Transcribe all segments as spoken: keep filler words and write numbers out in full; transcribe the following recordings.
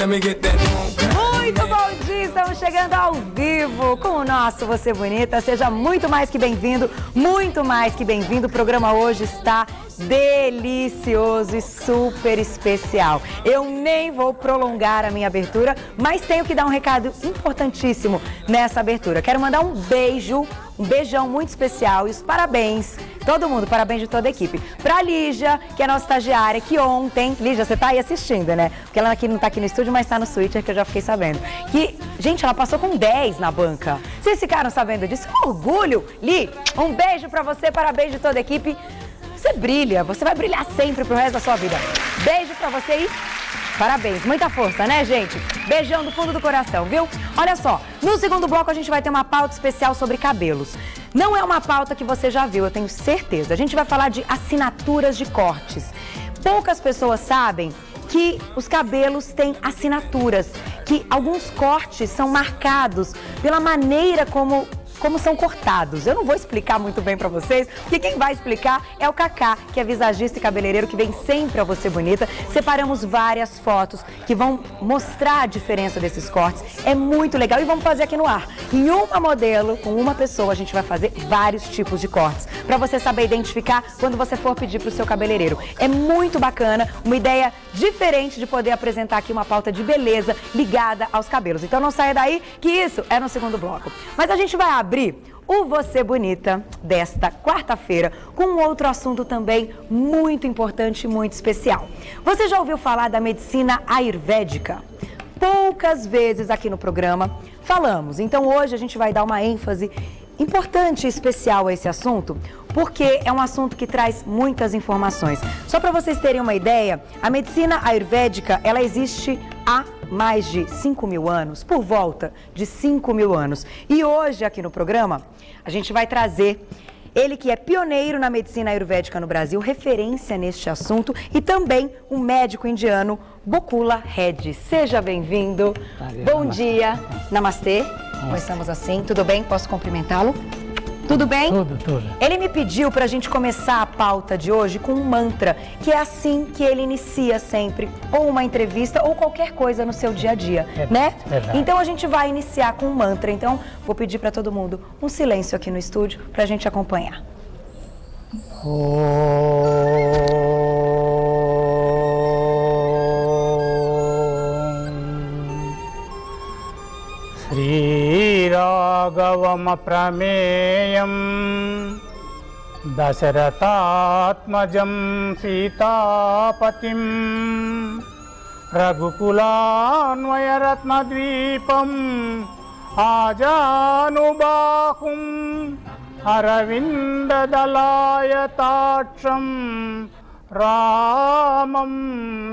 Muito bom dia, estamos chegando ao vivo com o nosso Você Bonita. Seja muito mais que bem-vindo, muito mais que bem-vindo. O programa hoje está delicioso e super especial. Eu nem vou prolongar a minha abertura, mas tenho que dar um recado importantíssimo nessa abertura. Quero mandar um beijo, um beijão muito especial e os parabéns, todo mundo, parabéns de toda a equipe. Pra Lígia, que é nossa estagiária, que ontem, Lígia, você tá aí assistindo, né? Porque ela aqui não tá aqui no estúdio, mas tá no Switcher, que eu já fiquei sabendo. Que, gente, ela passou com dez na banca. Vocês ficaram sabendo disso? Um orgulho! Li, um beijo pra você, parabéns de toda a equipe. Você brilha, você vai brilhar sempre pro resto da sua vida. Beijo pra você e parabéns, muita força, né, gente? Beijão do fundo do coração, viu? Olha só, no segundo bloco a gente vai ter uma pauta especial sobre cabelos. Não é uma pauta que você já viu, eu tenho certeza. A gente vai falar de assinaturas de cortes. Poucas pessoas sabem que os cabelos têm assinaturas, que alguns cortes são marcados pela maneira como... como são cortados. Eu não vou explicar muito bem pra vocês, porque quem vai explicar é o Cacá, que é visagista e cabeleireiro, que vem sempre a Você Bonita. Separamos várias fotos que vão mostrar a diferença desses cortes. É muito legal e vamos fazer aqui no ar. Em uma modelo, com uma pessoa, a gente vai fazer vários tipos de cortes, pra você saber identificar quando você for pedir pro seu cabeleireiro. É muito bacana, uma ideia diferente de poder apresentar aqui uma pauta de beleza ligada aos cabelos. Então não saia daí, que isso é no segundo bloco. Mas a gente vai abrir abrir o Você Bonita desta quarta-feira com um outro assunto também muito importante e muito especial. Você já ouviu falar da medicina ayurvédica? Poucas vezes aqui no programa falamos, então hoje a gente vai dar uma ênfase importante e especial a esse assunto, porque é um assunto que traz muitas informações. Só para vocês terem uma ideia, a medicina ayurvédica, ela existe há mais de cinco mil anos, por volta de cinco mil anos. E hoje, aqui no programa, a gente vai trazer ele que é pioneiro na medicina ayurvédica no Brasil, referência neste assunto, e também um médico indiano, Gokula Reddy. Seja bem-vindo. Bom dia. Namastê. Começamos assim. Tudo bem? Posso cumprimentá-lo? Tudo bem? Tudo, tudo. Ele me pediu para a gente começar a pauta de hoje com um mantra, que é assim que ele inicia sempre, ou uma entrevista, ou qualquer coisa no seu dia a dia, é, né? Verdade. Então a gente vai iniciar com um mantra. Então vou pedir para todo mundo um silêncio aqui no estúdio para a gente acompanhar. Sri Raghavam Prameyam Dasaratatmajam Sitapatim Raghukulanvayaratmadvipam Ajanubahum Aravindadalayatacham Ramam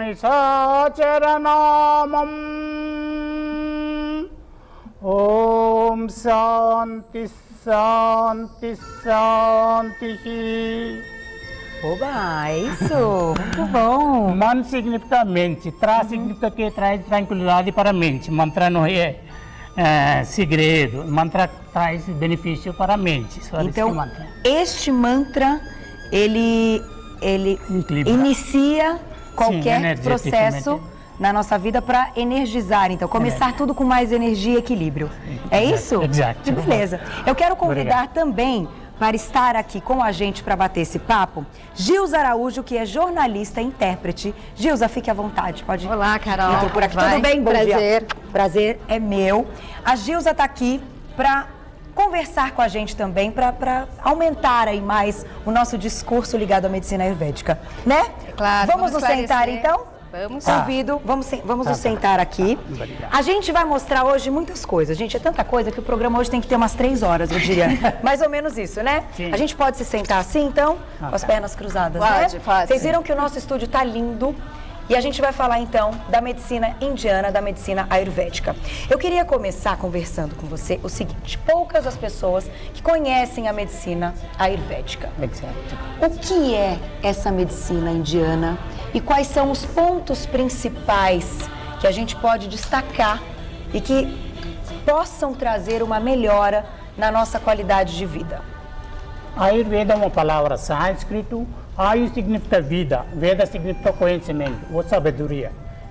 Nisacharanamam Om Shanti Shanti Shanti. Oba, isso! Muito bom! Man significa mente, tra uhum. significa que traz tranquilidade para a mente. Mantra não é, é segredo, mantra traz benefício para a mente. Só então, mantra. Este mantra, ele, ele inicia qualquer Sim, processo na nossa vida para energizar, então, começar é. tudo com mais energia e equilíbrio. É isso? Exato. Beleza. Eu quero convidar Obrigado. também para estar aqui com a gente para bater esse papo, Gilza Araújo, que é jornalista e intérprete. Gilza, fique à vontade, pode ir. Olá, Carol. Estou por aqui. Vai. Tudo bem? Bom Prazer. dia. Prazer é meu. A Gilza está aqui para conversar com a gente também, para aumentar aí mais o nosso discurso ligado à medicina ayurvédica, né? Claro. Vamos, vamos nos sentar, então? Vamos. Convido, vamos, vamos nos sentar aqui. A gente vai mostrar hoje muitas coisas. Gente, é tanta coisa que o programa hoje tem que ter umas três horas, eu diria. Mais ou menos isso, né? Sim. A gente pode se sentar assim, então, ah, com as tá. pernas cruzadas, pode, né? Pode, Vocês viram que o nosso estúdio tá lindo. E a gente vai falar, então, da medicina indiana, da medicina ayurvédica. Eu queria começar conversando com você o seguinte. Poucas as pessoas que conhecem a medicina ayurvédica. Exato. O que é essa medicina indiana e quais são os pontos principais que a gente pode destacar e que possam trazer uma melhora na nossa qualidade de vida? Ayurveda é uma palavra sânscrito. Ayu significa vida, Veda significa conhecimento ou sabedoria.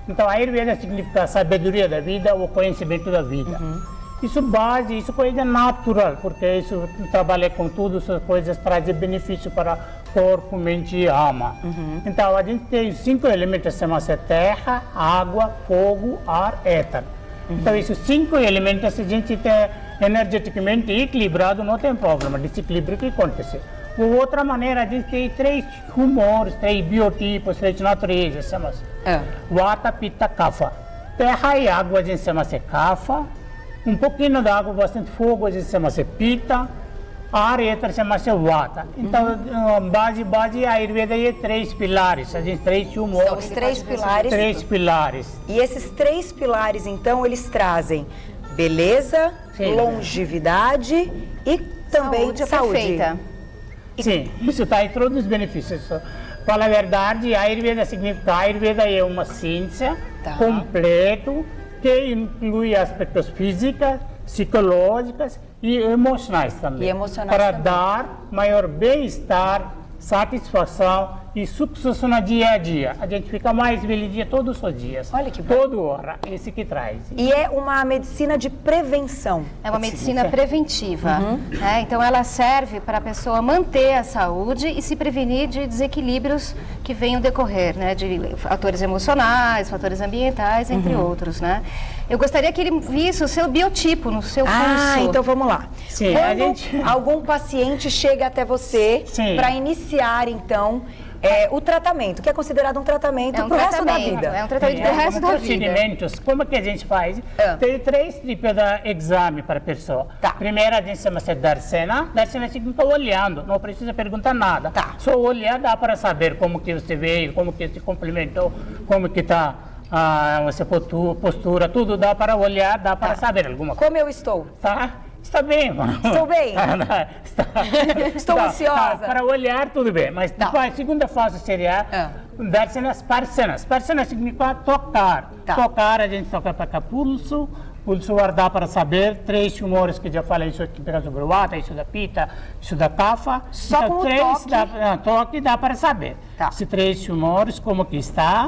Então, a Ayurveda significa sabedoria da vida ou conhecimento da vida. Uhum. Isso base, isso coisa natural, porque isso trabalha com tudo, essas coisas trazem benefício para corpo, mente e alma. Uhum. Então, a gente tem cinco elementos, chama-se terra, água, fogo, ar, éter. Uhum. Então, esses cinco elementos, se a gente tem energeticamente equilibrado, não tem problema, desequilíbrio que acontece. Ou outra maneira, a gente tem três humores, três biotipos, três naturezas, chama-se é. Vata, Pitta, Kapha. Terra e água, a gente chama-se Kapha. Um pouquinho de água, bastante fogo, a gente chama-se Pitta. Ar e éter chama-se Vata. Então, uhum. base, base, a Ayurveda é três pilares, a gente três humores. São os três pilares. Três pilares. E esses três pilares, então, eles trazem beleza, sim, longevidade e também saúde. saúde. Perfeita. Sim, isso está em todos os benefícios. Para a verdade, a Ayurveda significa, a Ayurveda é uma ciência tá. completa que inclui aspectos físicos, psicológicos e emocionais também. E emocionais para também. dar maior bem-estar, satisfação e sucesso no dia a dia. A gente fica mais feliz todos os dias. Olha que bom. Toda hora, esse que traz. E é uma medicina de prevenção. É uma medicina preventiva. Uhum. É, então ela serve para a pessoa manter a saúde e se prevenir de desequilíbrios que venham decorrer, né? De fatores emocionais, fatores ambientais, entre uhum. outros, né? Eu gostaria que ele visse o seu biotipo no seu pulso. Ah, então vamos lá. Sim, Quando a gente... algum paciente chega até você para iniciar, então, é, o tratamento, que é considerado um tratamento é um para o resto da vida. vida. É um tratamento para o resto da vida. Procedimentos, como que a gente faz? É. Tem três tipos de exame para a pessoa. Tá. Primeiro, a gente chama-se Darsena. Darsena significa olhando, não precisa perguntar nada. Tá. Só olhar dá para saber como que você veio, como que se complementou, como que está a você postura, tudo dá para olhar, dá para tá. saber alguma coisa. Como eu estou? Tá? Está bem, mano. Estou bem. Está, Estou tá, ansiosa. Tá, para olhar, tudo bem. Mas tá. depois, a segunda fase seria é. dar-se parcenas. Parcenas significa tocar. Tá. Tocar, a gente toca para cá pulso. Pulso dá para saber três humores que já falei, isso aqui sobre o Vata, isso da Pitta, isso da Kapha. Só então, com três toque. Dá, toque dá para saber. Tá. Esses três humores, como que está.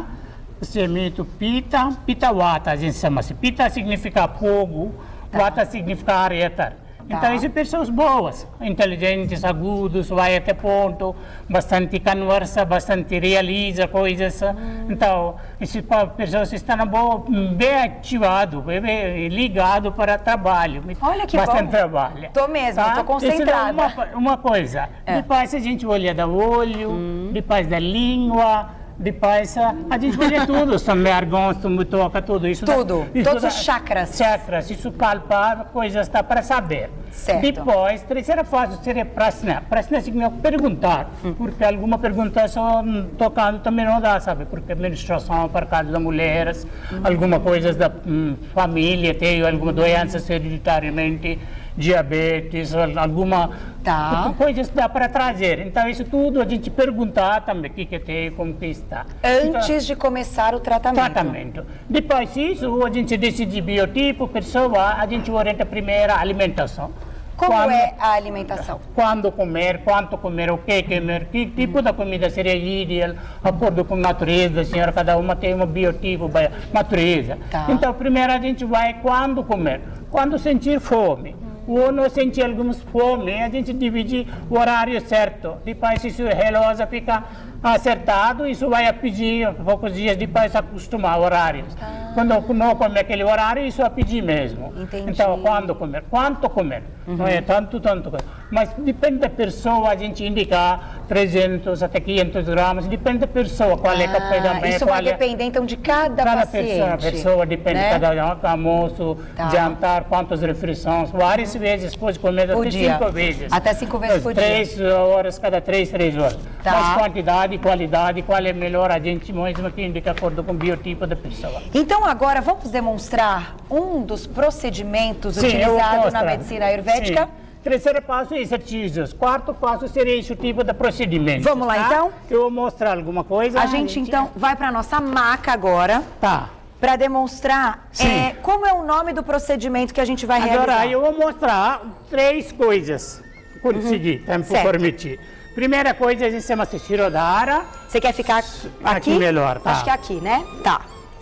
Semito Pitta, Pitta Vata, a gente chama-se. Pitta significa fogo, tá. Vata significa ar e éter. Tá. Então, essas pessoas boas, inteligentes, agudos, vai até ponto, bastante conversa, bastante realiza coisas. Hum. Então, essas pessoas estão boa, bem ativadas, bem ligadas para trabalho. Olha que bastante bom. trabalho. Estou mesmo, estou tá? concentrada. Isso é uma, uma coisa. É. Depois a gente olha do olho, hum. depois da língua. Depois a gente vê tudo, também órgãos, toca tudo isso. Tudo, isso todos da, os chakras. Chakras, isso palpar, coisas está para saber. Certo. Depois, terceira fase seria prasna. Prasna significa perguntar, hum. porque alguma pergunta só tocando também não dá, sabe? Porque menstruação para causa das mulheres, hum. alguma coisa da hum, família, tem alguma doença hereditariamente, diabetes, alguma tá. coisas dá para trazer. Então, isso tudo a gente perguntar também o que, que tem, como que está. Antes então, de começar o tratamento. Tratamento. Depois disso, a gente decide biotipo, pessoa, a gente orienta primeiro a alimentação. Como quando, é a alimentação? Quando comer, quanto comer, o que comer, que tipo de comida seria ideal, de acordo com a natureza da senhora, cada uma tem um biotipo, natureza. Tá. Então, primeiro a gente vai quando comer, quando sentir fome. Ou não sentir algumas fome, a gente divide o horário certo. Depois, isso o relógio fica acertado, isso vai a pedir, poucos dias depois acostumar horários. Ah. Quando não comer aquele horário, isso a pedir mesmo. Entendi. Então, quando comer? Quanto comer? Uhum. Não é tanto, tanto. Mas depende da pessoa, a gente indica trezentos até quinhentos gramas, depende da pessoa, qual ah, é o café da manhã. Isso vai é... depender, então, de cada, cada paciente. Cada pessoa, pessoa depende né? de cada almoço, tá. jantar, quantas refeições, várias vezes, pode comer até dia. cinco vezes. Até cinco vezes por três dia. horas, cada três, três horas. Tá. Mas quantidade, qualidade, qual é melhor, a gente mesmo que indica de acordo com o biotipo da pessoa. Então, agora, vamos demonstrar um dos procedimentos Sim, utilizados na medicina ayurvédica? Sim. Terceiro passo, exercícios. Quarto passo seria esse tipo de procedimento. Vamos lá, tá? então? Eu vou mostrar alguma coisa. A gente, então, vai para a nossa maca agora. Tá. Para demonstrar é, como é o nome do procedimento que a gente vai agora, realizar. Agora, eu vou mostrar três coisas, por uhum. seguir, tempo certo. permitir. Primeira coisa, a gente chama-se Shirodhara. Você quer ficar aqui? Aqui melhor, tá. Acho que é aqui, né? Tá.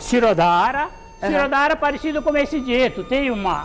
Shirodhara. Uhum. Shirodhara é parecido com esse jeito. Tem uma,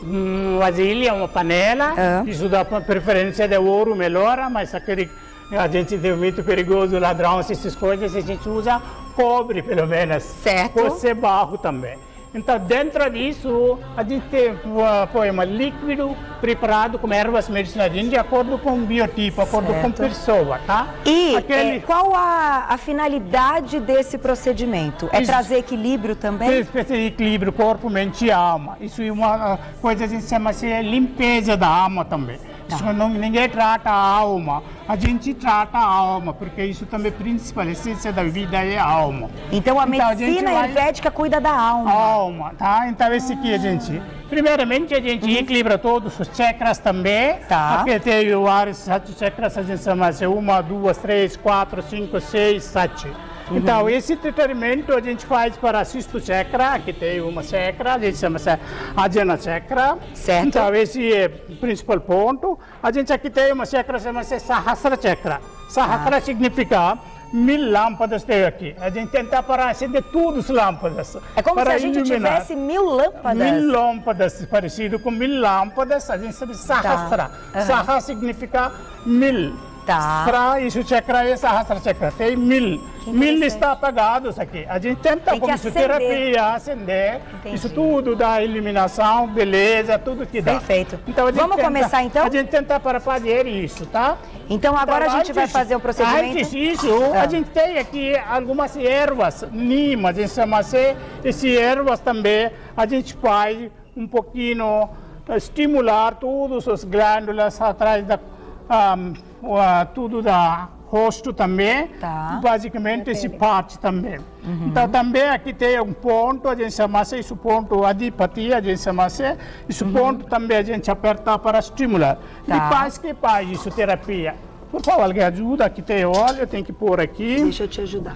uma vasilha, uma panela. Uhum. Isso dá preferência de ouro, melhora, mas aquele, a gente tem muito perigoso, ladrão, essas coisas, a gente usa cobre, pelo menos. Certo. Pode ser barro também. Então, dentro disso, a gente uh, põe um líquido preparado com ervas medicinais de acordo com o biotipo, de acordo com a pessoa, tá? E Aquele... é, qual a, a finalidade desse procedimento? É Isso, trazer equilíbrio também? Trazer equilíbrio, corpo, mente e alma. Isso é uma coisa que se chama assim, limpeza da alma também. Tá. Isso não, ninguém trata a alma, a gente trata a alma, porque isso também é principal, a essência da vida é a alma. Então a então, medicina a ayurvédica vai... cuida da alma. Alma, tá? Então esse aqui a gente, primeiramente a gente uhum. equilibra todos os chakras também. Tá. Aqui tem vários sete chakras, a gente chama assim, uma, duas, três, quatro, cinco, seis, sete. Uhum. Então, esse tratamento a gente faz para sexto chakra, aqui tem uma chakra, a gente chama Ajna chakra. Certo. Então, esse é o principal ponto. A gente aqui tem uma chakra, chama-se Sahasra chakra. Sahasra ah. significa mil lâmpadas tem aqui. A gente tenta para acender todas as lâmpadas. É como para se a gente iluminar. tivesse mil lâmpadas. Mil lâmpadas, parecido com mil lâmpadas, a gente chama Sahasra. Tá. Uhum. Saha significa mil. Tá. Sra, isso chakra é Sahasra chakra, tem mil. Mil está apagado isso aqui. A gente tenta com isso terapia, acender. Entendi. Isso tudo dá iluminação, beleza, tudo que dá. Perfeito. Então, vamos tenta, começar então? A gente tenta para fazer isso, tá? Então agora então, a gente antes, vai fazer o procedimento. Antes disso, ah. a gente tem aqui algumas ervas, lima, a gente chama assim, essas ervas também, a gente faz um pouquinho, estimular todas as glândulas atrás da, um, uh, tudo da rosto também, tá. basicamente esse parte também. Uhum. Então também aqui tem um ponto, a gente chama assim, esse ponto adipati, a gente chama assim, esse uhum. ponto também a gente aperta para estimular. Tá. Depois que faz isso, terapia. Por favor, alguém ajuda, aqui tem óleo, tem que pôr aqui. Deixa eu te ajudar.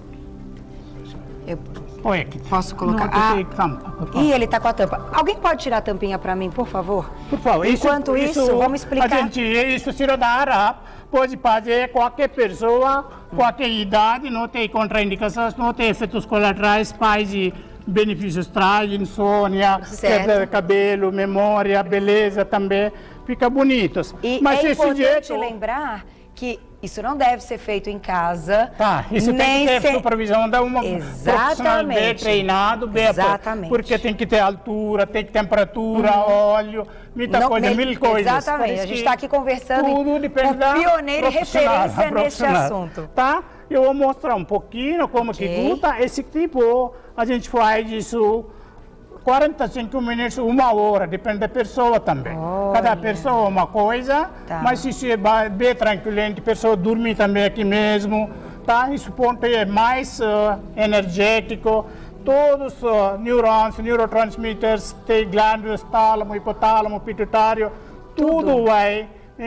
Eu Põe aqui. Posso colocar? Não, ah. tem tampa, por favor. Ih, ele está com a tampa. Alguém pode tirar a tampinha para mim, por favor? Por favor. Enquanto isso, isso vamos explicar. A gente, isso Shirodhara pode fazer qualquer pessoa, qualquer idade, não tem contraindicações, não tem efeitos colaterais, faz de benefícios, traz insônia, queda de cabelo, memória, beleza também, fica bonitos. E Mas é esse importante jeito... lembrar que isso não deve ser feito em casa. Tá, isso tem que ter ser... supervisão de um profissional bem treinado, bem Exatamente. Porque tem que ter altura, tem que ter temperatura, uhum. óleo, muita não, coisa, me... mil coisas. Exatamente, a gente está aqui conversando tudo com pioneiro e referência neste assunto. Tá? Eu vou mostrar um pouquinho como okay. que luta. Esse tipo, a gente faz isso quarenta e cinco minutos, uma hora, depende da pessoa também. Olha. Cada pessoa uma coisa, tá. mas isso é bem tranquilante, a pessoa dorme também aqui mesmo, tá? Esse ponto é mais uh, energético, todos os uh, neurônios, neurotransmitters, tem glândulas, tálamo, hipotálamo, pituitário, tudo, tudo vai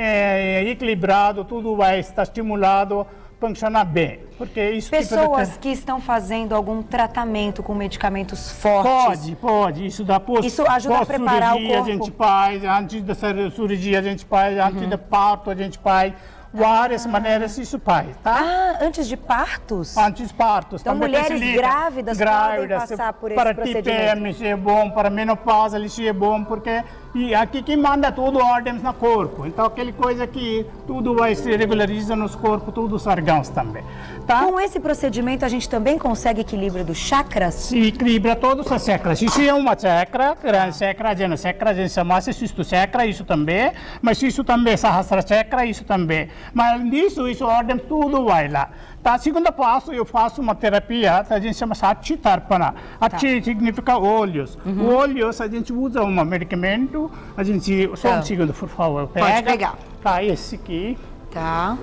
é, equilibrado, tudo vai estar estimulado, funcionar bem. Porque isso Pessoas que, que estão fazendo algum tratamento com medicamentos fortes. Pode, pode. Isso dá pós, Isso ajuda a preparar o corpo. A gente faz, antes da cirurgia a gente faz, antes uhum. do parto a gente faz. Várias ah. maneiras isso faz, tá? Ah, antes de partos? Antes de partos. Então, também mulheres grávidas, grávidas podem passar por esse para procedimento? Para T P M é bom, para menopausa isso é bom, porque e aqui quem manda tudo ordens no corpo. Então, aquela coisa que tudo vai se regulariza nos corpos, tudo os órgãos também, tá? Com esse procedimento, a gente também consegue equilíbrio dos chakras? Se equilibra todos os chakras. Isso é uma chakra, grande chakra, ajna chakra, a gente chama de sexto chakra, isso também. Mas isso também, sahasra chakra, isso também. Mas além disso, isso ordem, tudo vai lá. Tá? Segundo passo, eu faço uma terapia, a gente chama Atti Tarpana. Atti tá. significa olhos. Uhum. Olhos, a gente usa um medicamento, a gente... Só tá. um segundo, por favor. Pega. Pode pegar. Tá, esse aqui. Tá.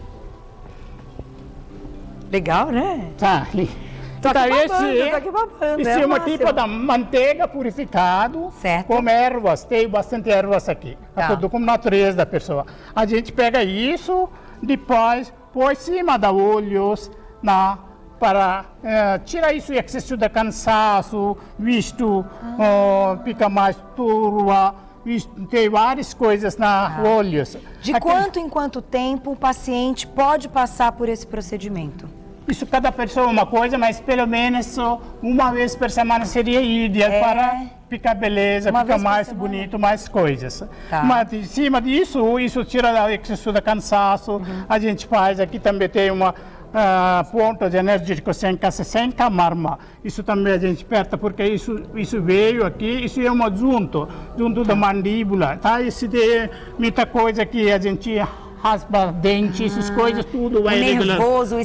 Legal, né? Tá, ali. Tô então, aqui babando, esse, tô aqui babando, esse é, é uma tipo de manteiga purificado certo. com ervas, tem bastante ervas aqui, tá. tudo como natureza da pessoa. A gente pega isso, depois põe em cima da olhos, na, para eh, tirar isso o excesso de cansaço, visto, ah. oh, fica mais turva, visto, tem várias coisas na ah. olhos. De Aqui, quanto em quanto tempo o paciente pode passar por esse procedimento? Isso cada pessoa é uma coisa, mas pelo menos uma vez por semana seria ideal é. para ficar beleza, uma ficar mais bonito, mais coisas. Tá. Mas em cima disso, isso tira o excesso de cansaço, uhum. a gente faz, aqui também tem uma uh, ponto de energia sem casa, sem camarma. Isso também a gente aperta, porque isso, isso veio aqui, isso é um junto, junto tá. da mandíbula, tá? Isso tem muita coisa que a gente raspa dente, ah, essas coisas, tudo vai regularizar. Nervoso,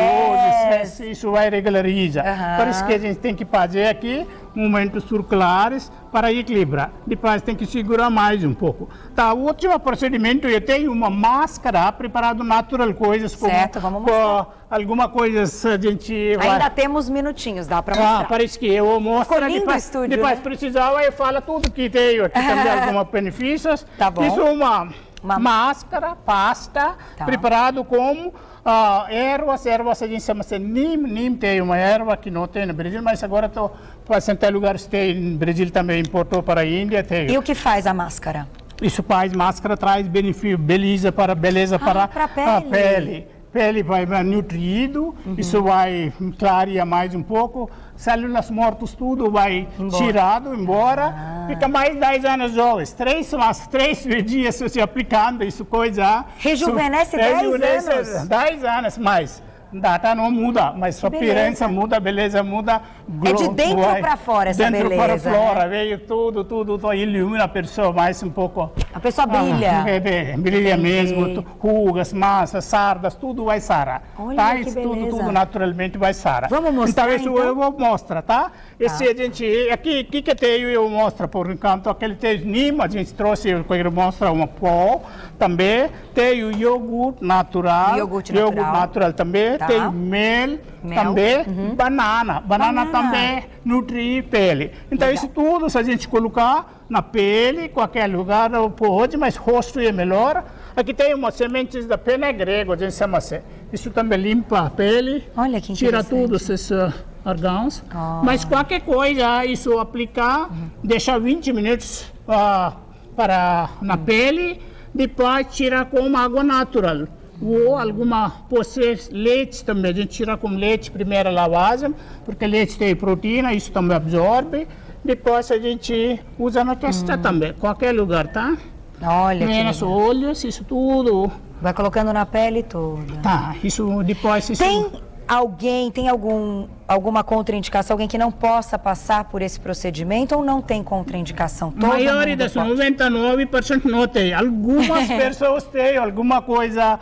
estresse. Isso vai regularizar. Uhum. Por isso que a gente tem que fazer aqui movimentos circulares para equilibrar. Depois tem que segurar mais um pouco. Tá, o último procedimento, eu tenho uma máscara preparada natural, coisas como... Certo, vamos mostrar. Alguma coisa a gente Ainda vai... temos minutinhos, dá para mostrar. Ah, parece que eu mostro. Ficou lindo depois, o estúdio, depois né? precisava e fala tudo que tenho aqui também, alguns benefícios. Tá bom. Isso é uma... Uma máscara, pasta, tá. preparado com uh, ervas, ervas a gente chama de Neem, Neem tem uma erva que não tem no Brasil, mas agora estou fazendo até lugares tem, no Brasil também importou para a Índia. Tem. E o que faz a máscara? Isso faz, máscara traz benefício, beleza para, beleza ah, para pele. a pele. Pele vai nutrido, uhum. isso vai clarear mais um pouco, células mortas tudo vai embora. tirado, embora, ah. fica mais dez anos jovens, três, mas três dias se aplicando, isso coisa... Rejuvenesce dez anos? dez anos mais. Data não muda, mas sua appearance muda, a beleza muda. É de dentro para fora essa dentro beleza. Dentro para fora, né? veio tudo, tudo, tudo, ilumina a pessoa mais um pouco. A pessoa brilha. Ah, bebê, brilha Entendi. mesmo, rugas, massas, sardas, tudo vai sarar. Olha tá? que Isso beleza. tudo, tudo naturalmente vai sarar. Vamos mostrar, então? Isso então? eu vou mostrar, tá? Esse tá. a gente, aqui, aqui que tenho eu mostro por enquanto, aquele tem Neem, a gente trouxe, eu quero mostrar uma pó também, tem o iogurte natural, iogurte natural, iogurte natural também, tá. tem mel, Mel. também, uhum. banana. banana, banana, também nutri pele. Então Legal. isso tudo, se a gente colocar na pele, qualquer lugar pode, mas rosto é melhor. Aqui tem umas sementes da pena grego, a gente chama assim. Isso também limpa a pele, Olha que tira tudo esses uh, órgãos. Oh. Mas qualquer coisa, isso aplicar, uhum. deixa vinte minutos uh, para, na uhum. pele, depois tira com água natural. Ou alguma, pode ser leite também, a gente tira com leite, primeira lavagem, porque leite tem proteína, isso também absorve. Depois a gente usa na testa hum. também, qualquer lugar, tá? Olha que nas olhos, isso tudo. Vai colocando na pele toda. Tá, isso depois... Isso... Tem alguém, tem algum, alguma contraindicação, alguém que não possa passar por esse procedimento ou não tem contraindicação? A maioria das noventa e nove por cento não tem. Algumas pessoas têm alguma coisa,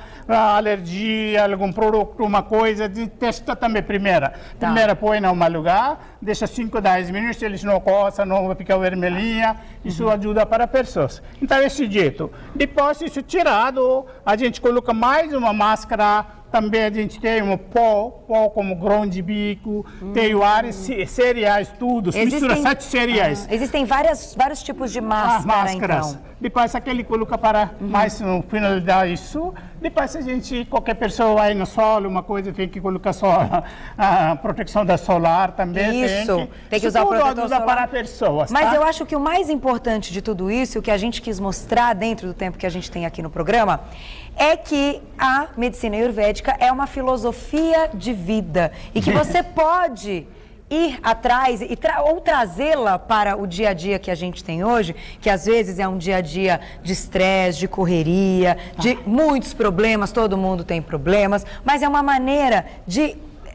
alergia, algum produto, uma coisa, de testa também primeira. Tá. Primeira põe em um lugar, deixa cinco, dez minutos, eles não coçam, não fica vermelhinha, isso uhum. ajuda para pessoas. Então, esse jeito. Depois, isso tirado, a gente coloca mais uma máscara. Também a gente tem um pó, pó como grão de bico, hum. tem vários cereais, tudo, mistura sete cereais. Ah, existem várias, vários tipos de máscara, ah, máscaras. Então. Depois aquele coloca para uhum. mais no finalidade isso. Depois a gente, qualquer pessoa vai no sol, uma coisa tem que colocar só a proteção da solar também. Isso, tem que, tem que usar o protetor solar para pessoas. Mas tá? eu acho que o mais importante de tudo isso, o que a gente quis mostrar dentro do tempo que a gente tem aqui no programa, é que a medicina ayurvédica é uma filosofia de vida e que você pode ir atrás e tra ou trazê-la para o dia a dia que a gente tem hoje, que às vezes é um dia a dia de estresse, de correria, de muitos problemas, todo mundo tem problemas, mas é uma maneira de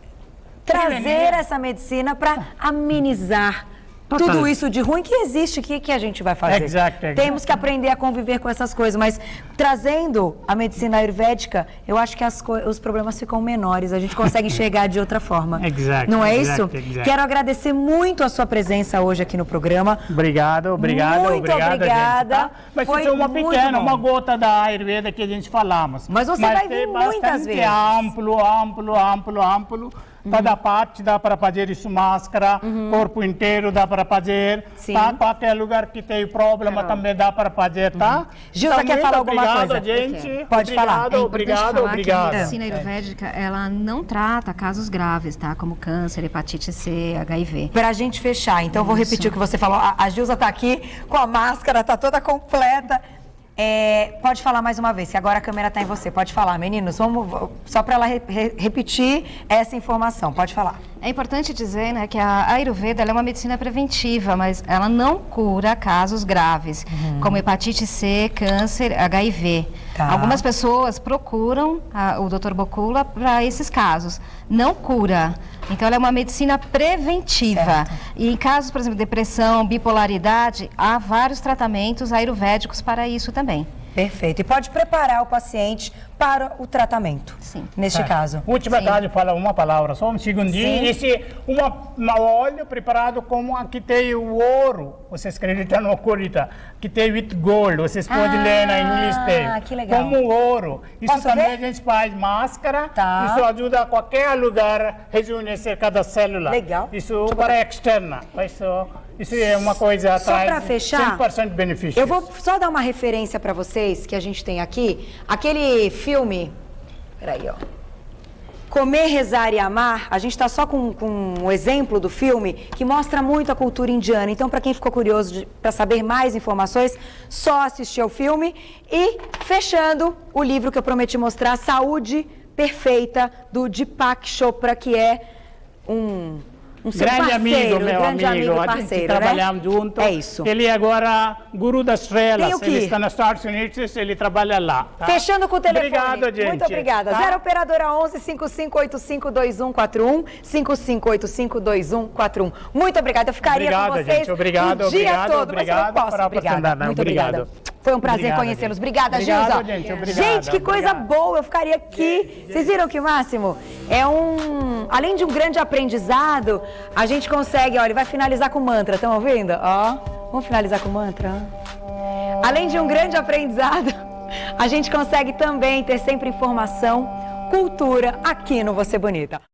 trazer essa medicina para amenizar tudo isso de ruim que existe, o que, que a gente vai fazer? Exact, exact. Temos que aprender a conviver com essas coisas, mas trazendo a medicina ayurvédica, eu acho que as os problemas ficam menores, a gente consegue enxergar de outra forma. Exact, não é exact, isso? Exact. Quero agradecer muito a sua presença hoje aqui no programa. Obrigado, obrigado, muito obrigado, obrigada. Gente, tá? Mas foi isso é uma pequena, uma gota da Ayurveda que a gente falamos. Mas você Mas vai vir muitas vezes. amplo, amplo, amplo, amplo. Cada uhum. parte dá para fazer isso, máscara, uhum. corpo inteiro dá para fazer, Sim. tá? Qualquer lugar que tem problema Carol. também dá para fazer, tá? Uhum. Gilza, então, quer falar alguma obrigado, coisa? gente. Pode obrigado, falar. É obrigado, falar obrigado. Que a medicina ayurvédica, ela não trata casos graves, tá? Como câncer, hepatite C, H I V. Para a gente fechar, então isso. vou repetir o que você falou. A, a Gilza está aqui com a máscara, está toda completa. É, pode falar mais uma vez, que agora a câmera está em você. Pode falar, meninos. Vamos, só para ela re, re, repetir essa informação. Pode falar. É importante dizer, né, que a Ayurveda ela é uma medicina preventiva, mas ela não cura casos graves, uhum. como hepatite C, câncer, H I V. Tá. Algumas pessoas procuram a, o doutor Bokula para esses casos. Não cura. Então, ela é uma medicina preventiva. Certo. E em casos, por exemplo, de depressão, bipolaridade, há vários tratamentos ayurvédicos para isso também. Perfeito. E pode preparar o paciente para o tratamento, sim. neste é. caso. Última tarde, fala uma palavra, só um segundinho. Esse um óleo preparado como aqui tem o ouro, vocês acreditam no oculta, que tem with gold, vocês ah, podem ler na inglês, tem. Que legal. Como ouro. Isso Posso também ver? A gente faz máscara, tá. isso ajuda a qualquer lugar rejuvenescer cada célula. Legal. Isso para externa, isso, isso é uma coisa só para fechar, cem por cento benefício. Eu vou só dar uma referência para vocês que a gente tem aqui, aquele filme, peraí, ó. Comer, Rezar e Amar, a gente está só com, com um exemplo do filme que mostra muito a cultura indiana. Então, para quem ficou curioso para saber mais informações, só assistir ao filme. E, fechando, o livro que eu prometi mostrar, Saúde Perfeita, do Deepak Chopra, que é um... Um grande parceiro, amigo, meu grande amigo, amigo a gente trabalhamos né? junto. É isso. Ele é agora guru das estrelas, ele está nos Estados Unidos, ele trabalha lá. Tá? Fechando com o telefone. Obrigado, gente. Muito obrigada. Tá? zero operadora onze, cinco cinco oito cinco, dois um quatro um, cinco cinco oito cinco, dois um quatro um. Muito obrigada. Eu ficaria obrigado, com vocês gente. Obrigado, o dia obrigado, todo, obrigado mas eu não posso. Obrigada. Muito obrigada. Obrigado. Foi um prazer conhecê-los. Obrigada, obrigado, Gilza. Gente, obrigado, gente, que coisa obrigado. boa. Eu ficaria aqui. Vocês viram que máximo? É um... Além de um grande aprendizado, a gente consegue... Olha, ele vai finalizar com mantra. Estão ouvindo? Ó, vamos finalizar com mantra. Além de um grande aprendizado, a gente consegue também ter sempre informação, cultura aqui no Você Bonita.